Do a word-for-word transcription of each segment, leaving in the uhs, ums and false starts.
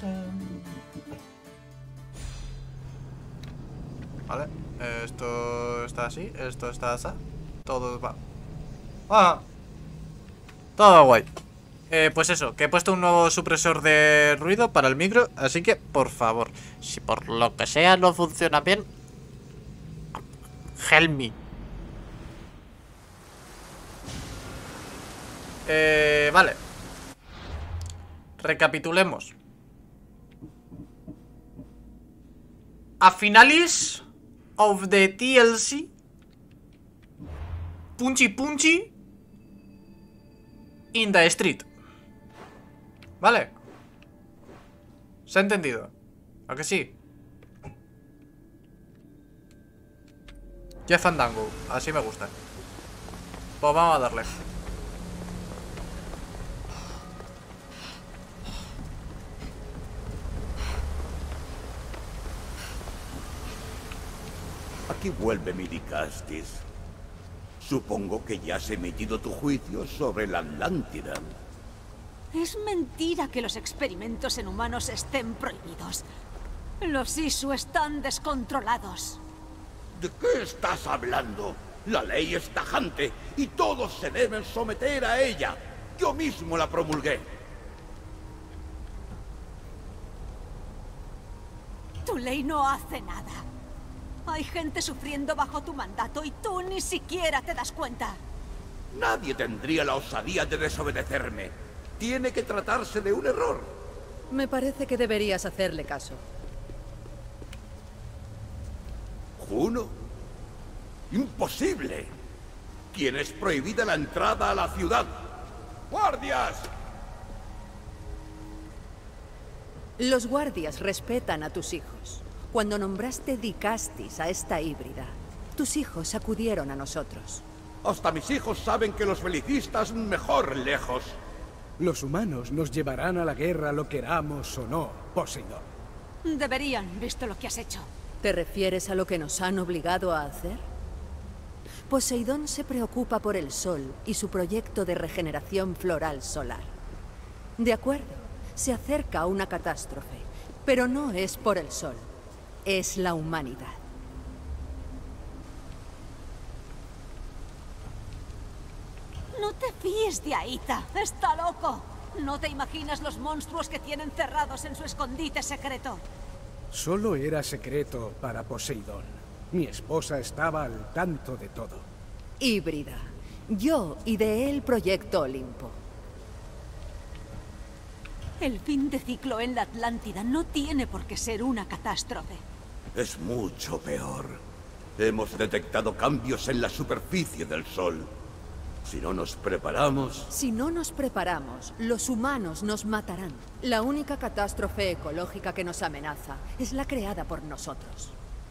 Vale, esto está así, esto está así. Todo va. ¡Ah! Todo guay. Eh, pues eso, que he puesto un nuevo supresor de ruido para el micro. Así que, por favor, si por lo que sea no funciona bien, help me. Eh, vale. Recapitulemos. A finalis of the T L C, Punchy Punchy in the street. ¿Vale? ¿Se ha entendido? ¿A que sí? Jeff Fandango, así me gusta. Pues vamos a darle. Aquí vuelve mi Dicastis. Supongo que ya has emitido tu juicio sobre la Atlántida. Es mentira que los experimentos en humanos estén prohibidos. Los Isu están descontrolados. ¿De qué estás hablando? La ley es tajante y todos se deben someter a ella. Yo mismo la promulgué. Tu ley no hace nada. Hay gente sufriendo bajo tu mandato y tú ni siquiera te das cuenta. Nadie tendría la osadía de desobedecerme. Tiene que tratarse de un error. Me parece que deberías hacerle caso. ¿Juno? ¡Imposible! Tienes prohibida la entrada a la ciudad. ¡Guardias! Los guardias respetan a tus hijos. Cuando nombraste Dicastis a esta híbrida, tus hijos acudieron a nosotros. Hasta mis hijos saben que los belicistas mejor lejos. Los humanos nos llevarán a la guerra lo queramos o no, Poseidón. Deberían, visto lo que has hecho. ¿Te refieres a lo que nos han obligado a hacer? Poseidón se preocupa por el Sol y su proyecto de regeneración floral solar. De acuerdo, se acerca una catástrofe, pero no es por el Sol, es la humanidad. No te fíes de Aita, está loco. No te imaginas los monstruos que tienen cerrados en su escondite secreto. Solo era secreto para Poseidón. Mi esposa estaba al tanto de todo. Híbrida. Yo ideé el proyecto Olimpo. El fin de ciclo en la Atlántida no tiene por qué ser una catástrofe. Es mucho peor. Hemos detectado cambios en la superficie del Sol. Si no nos preparamos... Si no nos preparamos, los humanos nos matarán. La única catástrofe ecológica que nos amenaza es la creada por nosotros.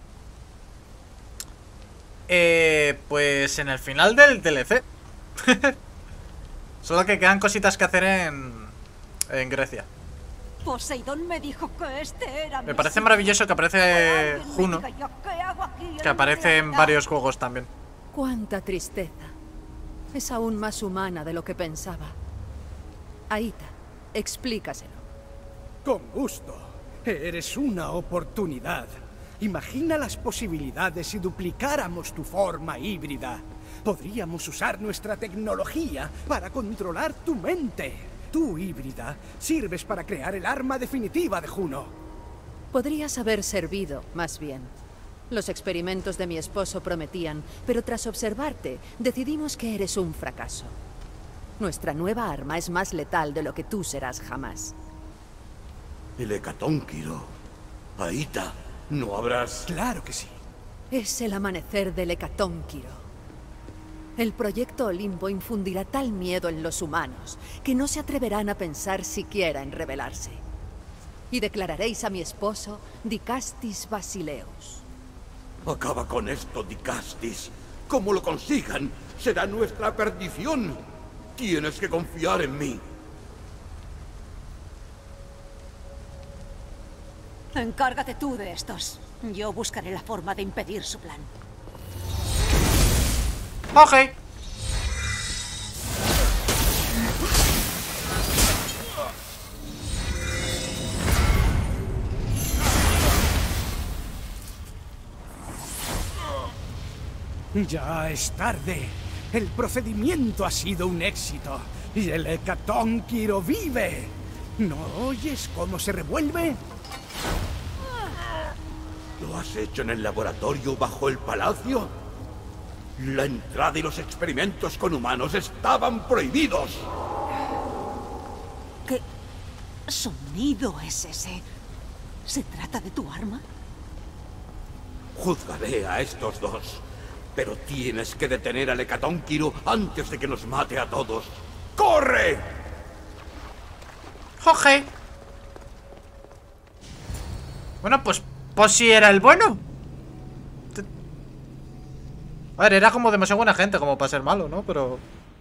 Eh, pues en el final del D L C. Solo que quedan cositas que hacer en, en Grecia. Poseidón me dijo que este era... Me parece maravilloso que aparece Juno, que aparece en varios juegos también. Cuánta tristeza. Es aún más humana de lo que pensaba. Aita, explícaselo. Con gusto. Eres una oportunidad. Imagina las posibilidades si duplicáramos tu forma híbrida. Podríamos usar nuestra tecnología para controlar tu mente. Tú, híbrida, sirves para crear el arma definitiva de Juno. Podrías haber servido, más bien. Los experimentos de mi esposo prometían, pero tras observarte, decidimos que eres un fracaso. Nuestra nueva arma es más letal de lo que tú serás jamás. El Hecatónquiro. Aita, ¿no habrás...? Claro que sí. Es el amanecer del Hecatónquiro. El proyecto Olimpo infundirá tal miedo en los humanos que no se atreverán a pensar siquiera en rebelarse. Y declararéis a mi esposo Dicastis Basileus. Acaba con esto, Dicastis. Como lo consigan, será nuestra perdición. Tienes que confiar en mí. Encárgate tú de estos. Yo buscaré la forma de impedir su plan. Ok. Ya es tarde. El procedimiento ha sido un éxito. Y el Hecatónquiro vive. ¿No oyes cómo se revuelve? ¿Lo has hecho en el laboratorio bajo el palacio? La entrada y los experimentos con humanos estaban prohibidos. ¿Qué sonido es ese? ¿Se trata de tu arma? Juzgaré a estos dos. Pero tienes que detener al Hecatónquiro antes de que nos mate a todos. ¡Corre! Jorge. Bueno, pues Pues si era el bueno. A ver, era como demasiado buena gente como para ser malo, ¿no? Pero...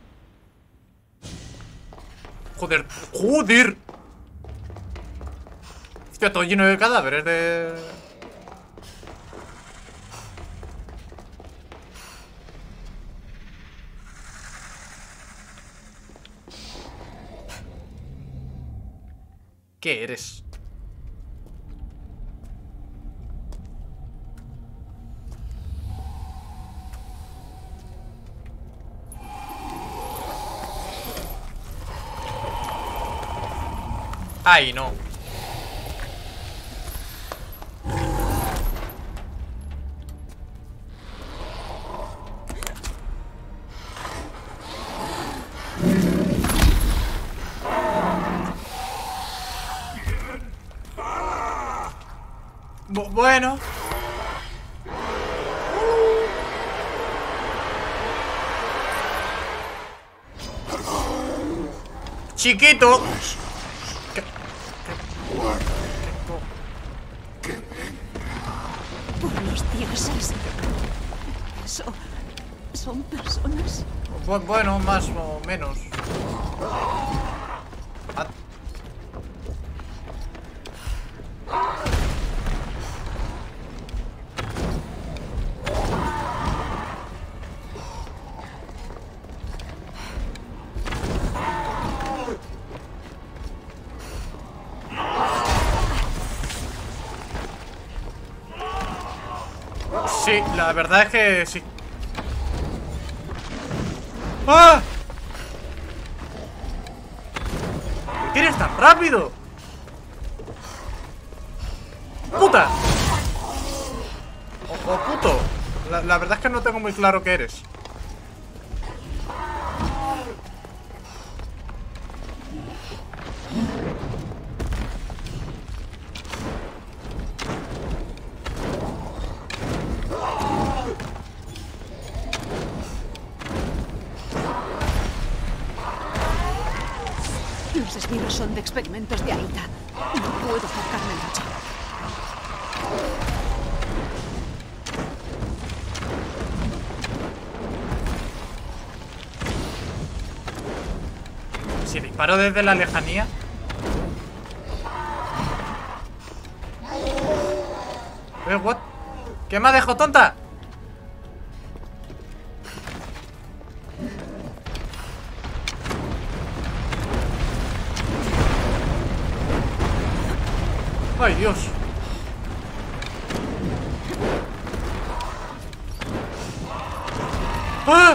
Joder, joder. Hostia, todo lleno de cadáveres de... ¿Qué eres? Ay, no. Bu- bueno. Chiquito. Por los dioses. ¿Eso son personas? Bu- bueno, más o menos. Ah. Sí, la verdad es que sí. ¡Ah! ¿Por qué eres tan rápido? ¡Puta! O, o puto. La, la verdad es que no tengo muy claro qué eres. Los esbirros son de experimentos de Aita. No puedo acercarme mucho. Si disparo desde la lejanía. Eh, what? ¿Qué me ha dejado tonta? Ay, Dios. ¡Ah!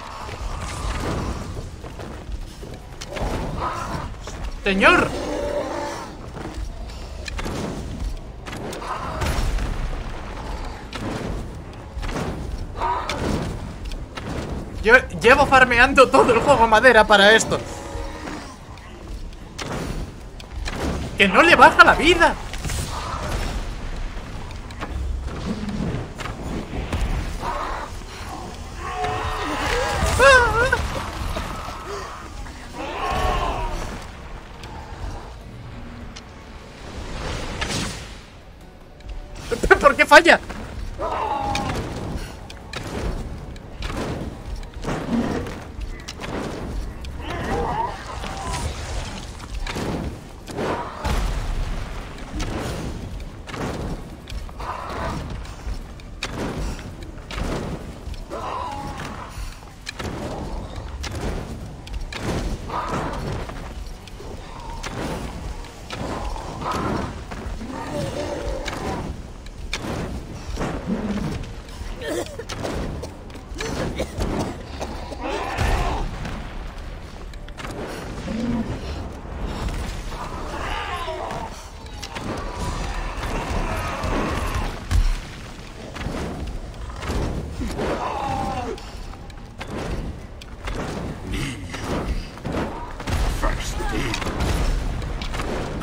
Señor. Yo llevo farmeando todo el juego madera para esto. Que no le baja la vida. ¿Por qué falla?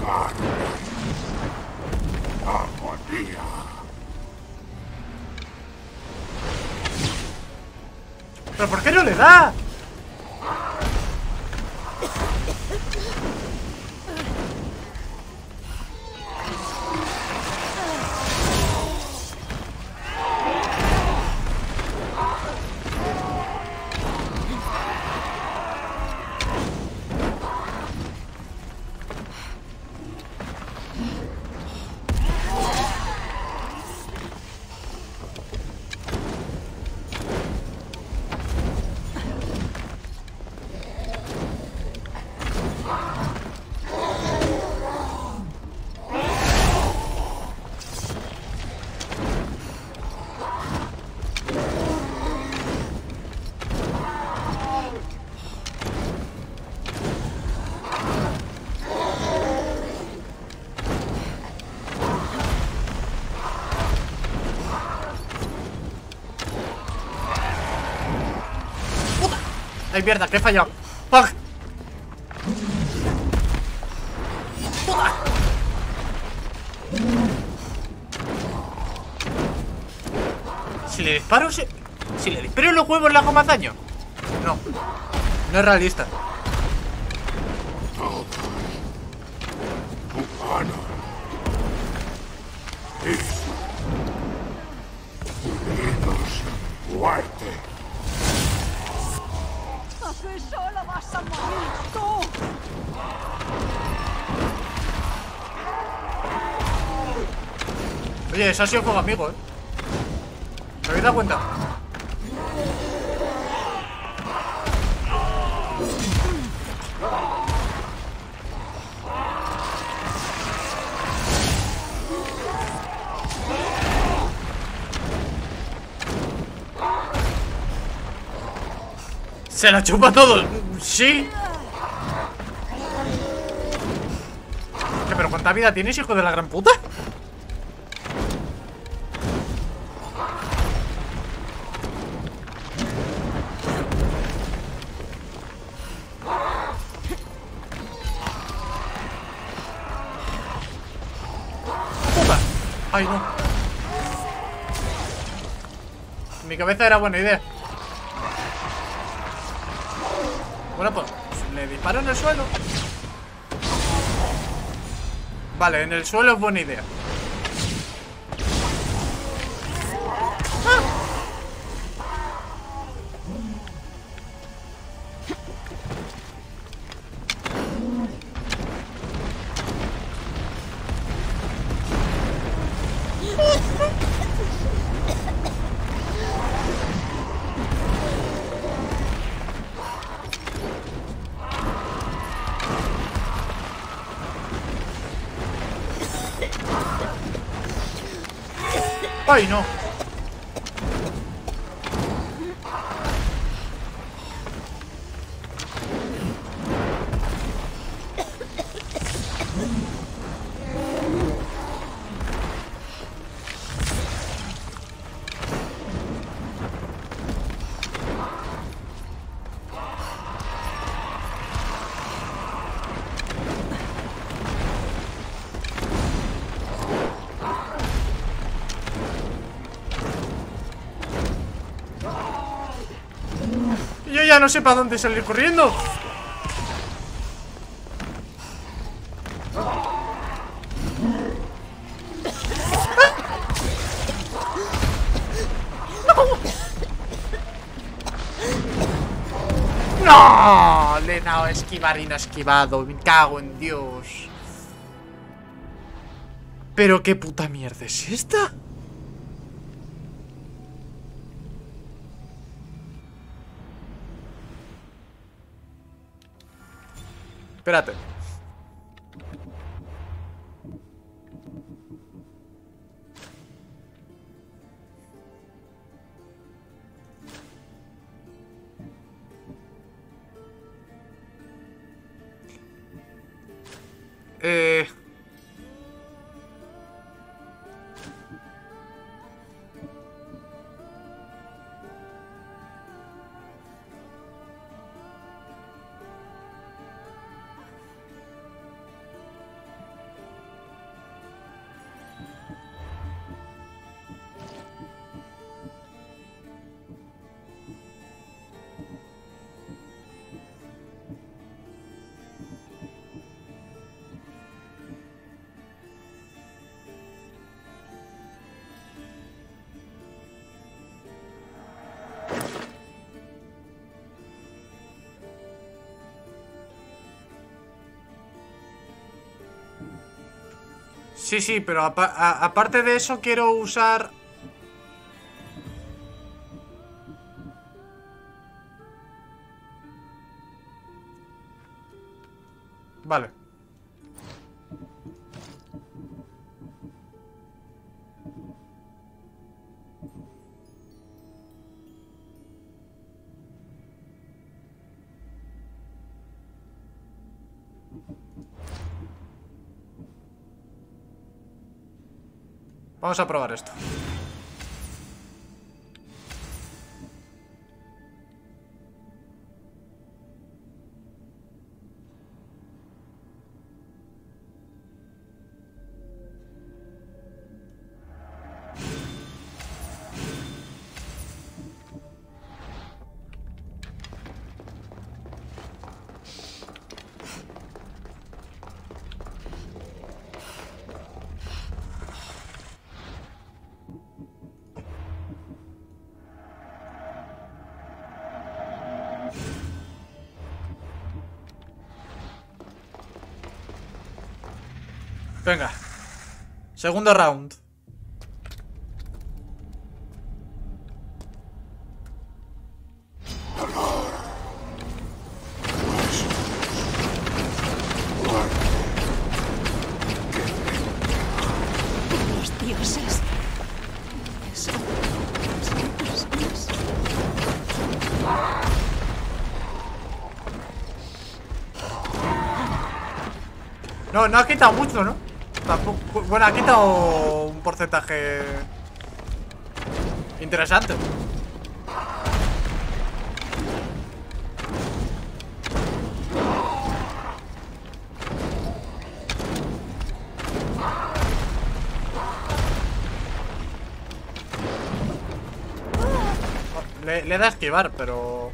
¿Pero por qué no le da? Ay, mierda, que he fallado. ¡Fuck! ¡Puta! Si le disparo, si, si le disparo los huevos le hago más daño. No, no es realista. ¿A que solo vas a morir tú? Oye, eso ha sido fuego amigo, eh. ¿Me habéis dado cuenta? Se la chupa todo. Sí. ¿Qué, pero cuánta vida tienes, hijo de la gran puta? Puta. Ay, no. En mi cabeza era buena idea. Bueno, pues le disparo en el suelo. Vale, en el suelo es buena idea. ¡Ay, no! Yo ya no sé para dónde salir corriendo. ¡No! Le he dado a esquivar y no he esquivado. Me cago en Dios. ¿Pero qué puta mierda es esta? Espérate. Eh... Sí, sí, pero apa a aparte de eso quiero usar... Vale. Vamos a probar esto. Venga. Segundo round. Los dioses. Eso. Son personas. No, no ha quitado mucho, ¿no? Tampoco, bueno, ha quitado un porcentaje interesante. Le, le da a esquivar, pero...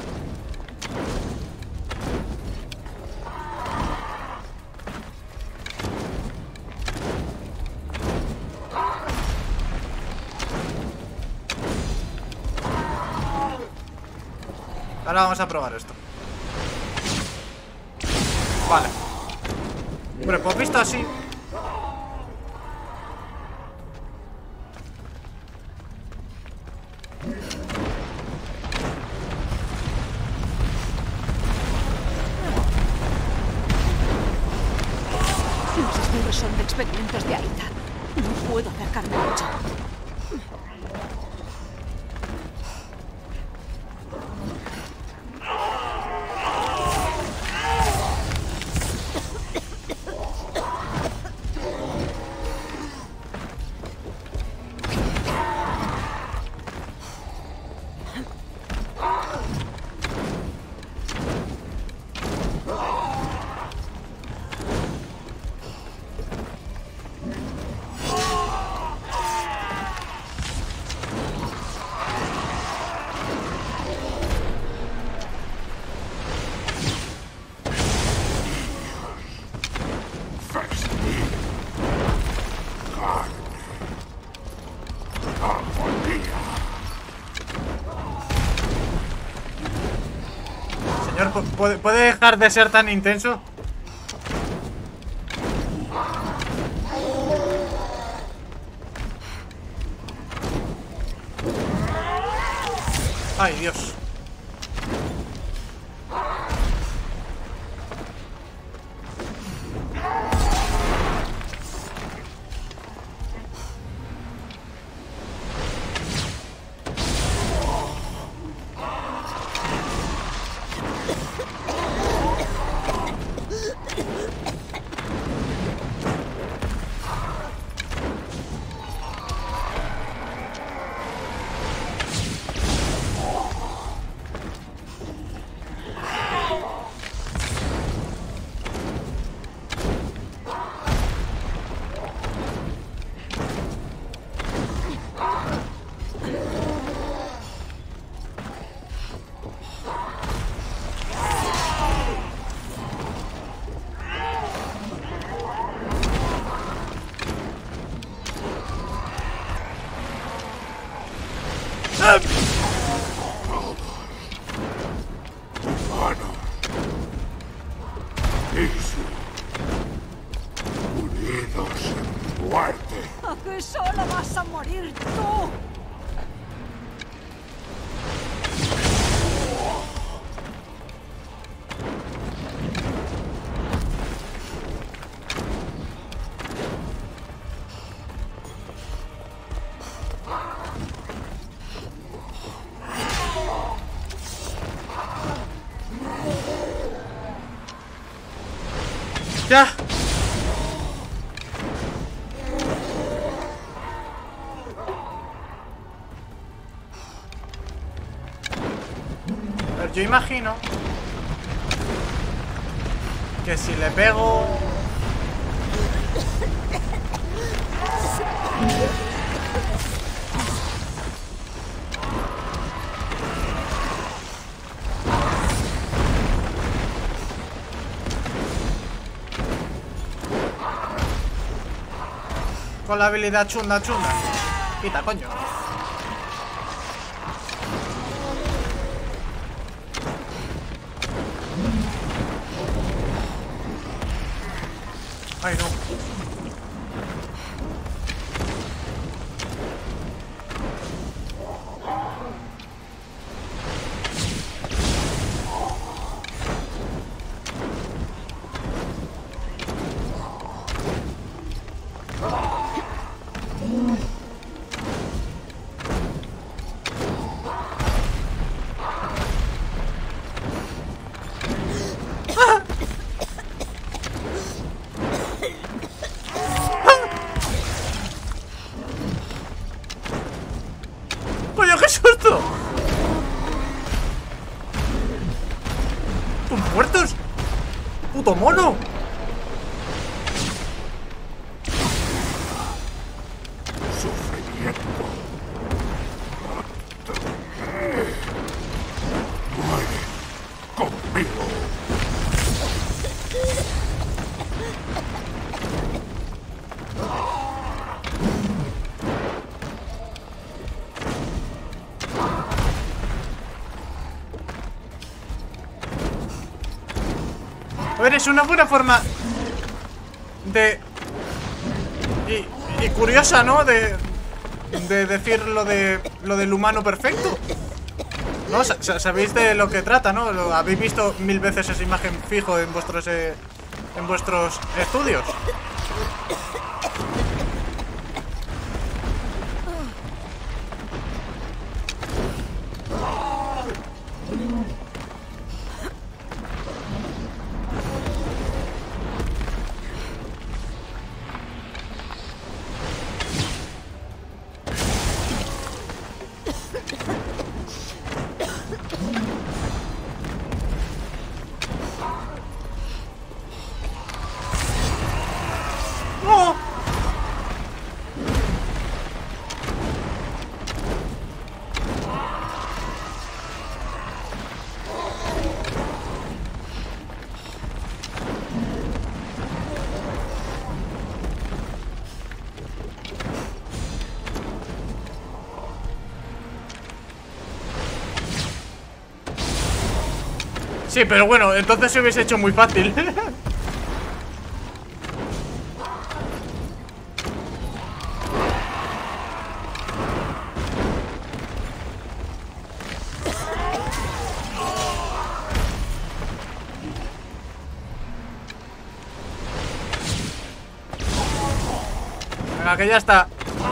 Ahora vamos a probar esto. Vale. Hombre, pues visto así. Los esbirros son de experimentos de Aita. No puedo acercarme mucho. Señor, ¿puede, ¿puede dejar de ser tan intenso? Ay, Dios. muerte. ¿A que solo vas a morir tú? ¡Ya! Pero yo imagino que si le pego... Con la habilidad chunda chunda. Quita, coño. Ay, no. ¡Coño, qué susto! ¡Tus muertos! ¡Puto mono! Sufrimiento. Muere conmigo. A ver, es una buena forma de... Y, y curiosa, ¿no? De, de decir lo de lo del humano perfecto. ¿No? Sabéis de lo que trata, ¿no? Lo, habéis visto mil veces esa imagen fijo en vuestros eh, en vuestros estudios. ¡No! Sí, pero bueno, entonces se hubiese hecho muy fácil. Venga, que ya está.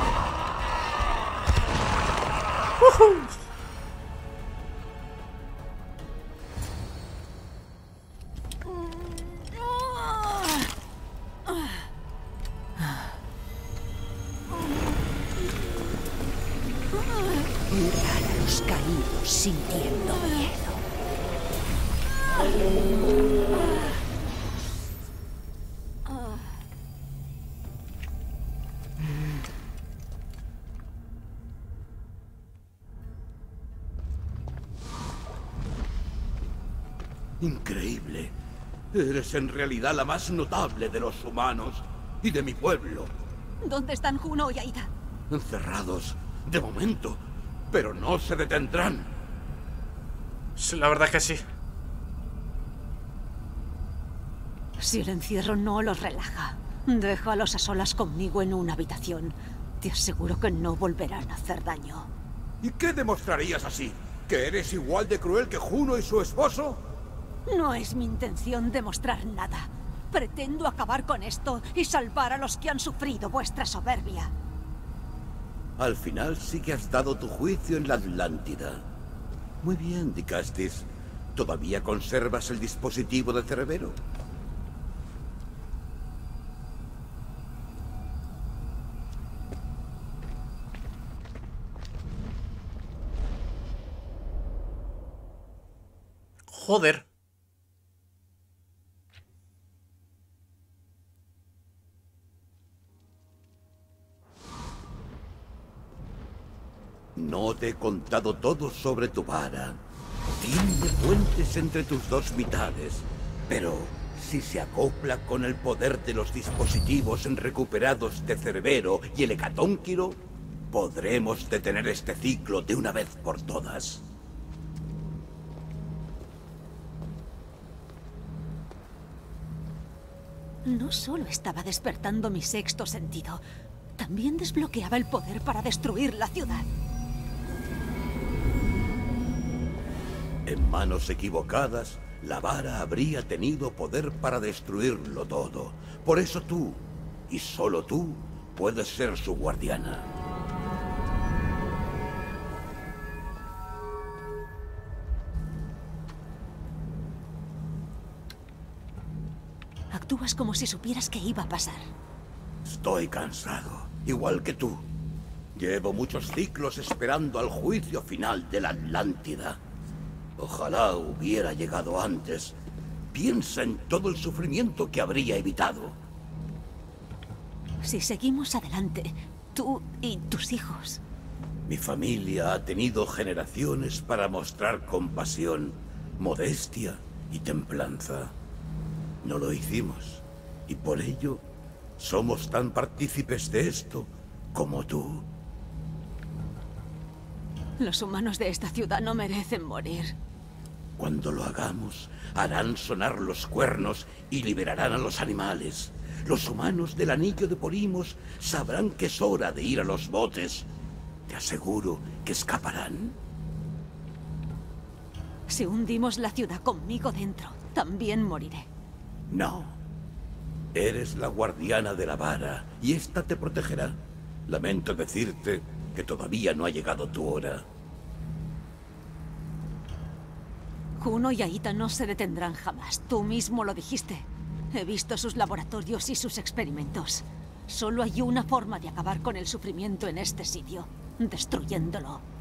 ¡Uhú! Mirar a los caídos sintiendo miedo. Increíble. Eres en realidad la más notable de los humanos y de mi pueblo. ¿Dónde están Juno y Aida? Encerrados, de momento, pero no se detendrán. Sí, la verdad es que sí. Si el encierro no los relaja, Déjalos a solas conmigo en una habitación. Te aseguro que no volverán a hacer daño. ¿Y qué demostrarías así? ¿Que eres igual de cruel que Juno y su esposo? No es mi intención demostrar nada. Pretendo acabar con esto y salvar a los que han sufrido vuestra soberbia. Al final sí que has dado tu juicio en la Atlántida. Muy bien, Dicastis. ¿Todavía conservas el dispositivo de Cerbero? Joder. No te he contado todo sobre tu vara. Tiene puentes entre tus dos mitades. Pero si se acopla con el poder de los dispositivos recuperados de Cerbero y el Hecatónquiro, podremos detener este ciclo de una vez por todas. No solo estaba despertando mi sexto sentido, también desbloqueaba el poder para destruir la ciudad. En manos equivocadas, la vara habría tenido poder para destruirlo todo. Por eso tú, y solo tú, puedes ser su guardiana. Actúas como si supieras que iba a pasar. Estoy cansado, igual que tú. Llevo muchos ciclos esperando al juicio final de la Atlántida. Ojalá hubiera llegado antes. Piensa en todo el sufrimiento que habría evitado. Si seguimos adelante, tú y tus hijos... Mi familia ha tenido generaciones para mostrar compasión, modestia y templanza. No lo hicimos, y por ello somos tan partícipes de esto como tú. Los humanos de esta ciudad no merecen morir. Cuando lo hagamos, harán sonar los cuernos y liberarán a los animales. Los humanos del anillo de Porimos sabrán que es hora de ir a los botes. Te aseguro que escaparán. Si hundimos la ciudad conmigo dentro, también moriré. No. Eres la guardiana de la vara, y esta te protegerá. Lamento decirte que todavía no ha llegado tu hora. Juno y Aita no se detendrán jamás. Tú mismo lo dijiste. He visto sus laboratorios y sus experimentos. Solo hay una forma de acabar con el sufrimiento en este sitio: destruyéndolo.